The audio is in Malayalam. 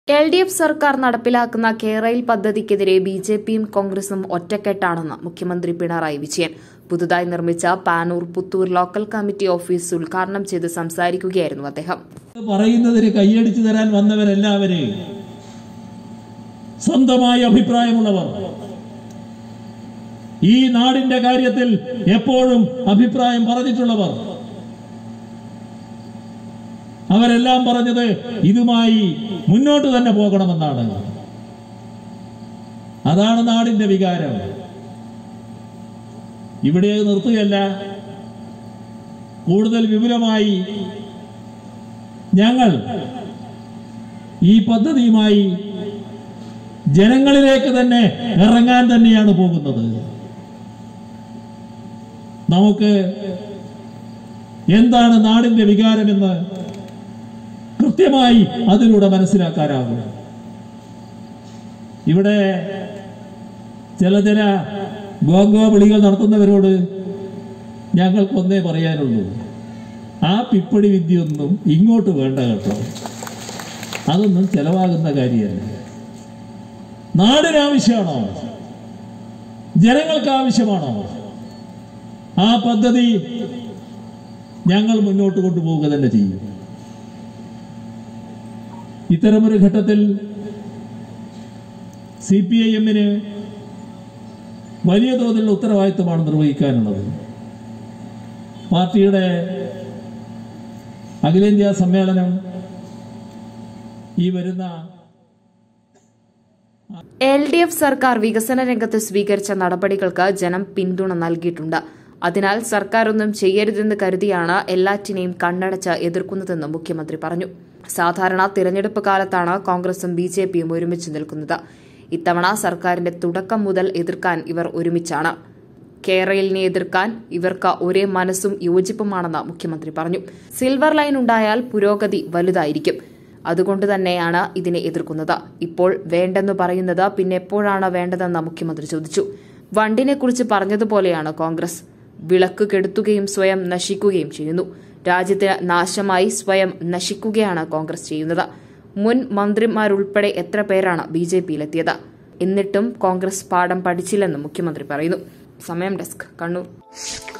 LDF സർക്കാർ നടപ്പിലാക്കുന്ന കേരയിൽ പദ്ധതിക്കെതിരെ ബിജെപിയും കോൺഗ്രസും ഒറ്റക്കെട്ടാണെന്ന് മുഖ്യമന്ത്രി പിണറായി വിജയൻ പുതുതായി നിർമ്മിച്ച Panoor Puthur local committee office ഉദ്ഘാടനം ചെയ്ത് സംസാരിക്കുകയായിരുന്നു അദ്ദേഹം. പറയുന്നതിന് കൈയടിച്ചു തരാൻ വന്നവരെല്ലാവരെയും സ്വന്തമായ അഭിപ്രായമുള്ളവർ, ഈ നാടിന്റെ കാര്യത്തിൽ എപ്പോഴും അഭിപ്രായം പറഞ്ഞിട്ടുള്ളവർ, അവരെല്ലാം പറഞ്ഞത് ഇതുമായി മുന്നോട്ട് തന്നെ പോകണമെന്നാണ്. അതാണ് നാടിന്റെ വികാരം. ഇവിടെ നിർത്തുകയല്ല, കൂടുതൽ വിപുലമായി ഞങ്ങൾ ഈ പദ്ധതിയുമായി ജനങ്ങളിലേക്ക് തന്നെ ഇറങ്ങാൻ തന്നെയാണ് പോകുന്നത്. നമുക്ക് എന്താണ് നാടിന്റെ വികാരമെന്ന് കൃത്യമായി അതിലൂടെ മനസ്സിലാക്കാനാകും. ഇവിടെ ചില ഗോഗോ വിളികൾ നടത്തുന്നവരോട് ഞങ്ങൾക്കൊന്നേ പറയാനുള്ളൂ, ആ പിപ്പടി വിദ്യയൊന്നും ഇങ്ങോട്ട് വേണ്ട കേട്ടോ. അതൊന്നും ചെലവാകുന്ന കാര്യമല്ല. നാടിനാവശ്യമാണോ, ജനങ്ങൾക്ക് ആവശ്യമാണോ, ആ പദ്ധതി ഞങ്ങൾ മുന്നോട്ട് കൊണ്ടുപോവുക തന്നെ ചെയ്യും. ഇത്തരമൊരു ഘട്ടത്തിൽ CPIM-ന് വലിയ തോതിലുള്ള ഉത്തരവാദിത്തമാണ് നിർവഹിക്കാനുള്ളത്. പാർട്ടിയുടെ അഖിലേന്ത്യാ സമ്മേളനം ഈ വരുന്ന LDF സർക്കാർ വികസന രംഗത്ത് സ്വീകരിച്ച നടപടികൾക്ക് ജനം പിന്തുണ നൽകിയിട്ടുണ്ട്. അതിനാൽ സർക്കാർ ഒന്നും ചെയ്യരുതെന്ന് കരുതിയാണ് എല്ലാറ്റിനെയും കണ്ണടച്ച് എതിർക്കുന്നതെന്ന് മുഖ്യമന്ത്രി പറഞ്ഞു. സാധാരണ തിരഞ്ഞെടുപ്പ് കാലത്താണ് കോൺഗ്രസും ബിജെപിയും ഒരുമിച്ച് നിൽക്കുന്നത്. ഇത്തവണ സർക്കാരിന്റെ തുടക്കം മുതൽ എതിർക്കാൻ ഇവർ ഒരുമിച്ചാണ്. കേരളിനെ എതിർക്കാൻ ഇവർക്ക് ഒരേ മനസ്സും യോജിപ്പുമാണെന്ന് മുഖ്യമന്ത്രി പറഞ്ഞു. സിൽവർ ലൈൻ ഉണ്ടായാൽ പുരോഗതി വലുതായിരിക്കും. അതുകൊണ്ട് തന്നെയാണ് ഇതിനെ എതിർക്കുന്നത്. ഇപ്പോൾ വേണ്ടെന്ന് പറയുന്നത് പിന്നെ എപ്പോഴാണ് വേണ്ടതെന്ന് മുഖ്യമന്ത്രി ചോദിച്ചു. വണ്ടിനെക്കുറിച്ച് പറഞ്ഞതുപോലെയാണ് കോൺഗ്രസ്. വിളക്ക് കെടുത്തുകയും സ്വയം നശിക്കുകയും ചെയ്യുന്നു. രാജ്യത്തിന് നാശമായി സ്വയം നശിക്കുകയാണ് കോൺഗ്രസ് ചെയ്യുന്നത്. മുൻ മന്ത്രിമാരുൾപ്പെടെ എത്ര പേരാണ് ബിജെപിയിലെത്തിയത്? എന്നിട്ടും കോൺഗ്രസ് പാഠം പഠിച്ചില്ലെന്നും മുഖ്യമന്ത്രി പറയുന്നു. സമയം ഡെസ്ക്, കണ്ണൂർ.